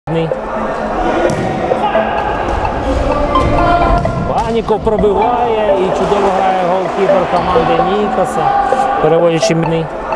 Баніков пробиває і чудово грає голкіпер команди Нікоса, переводячи м'яч.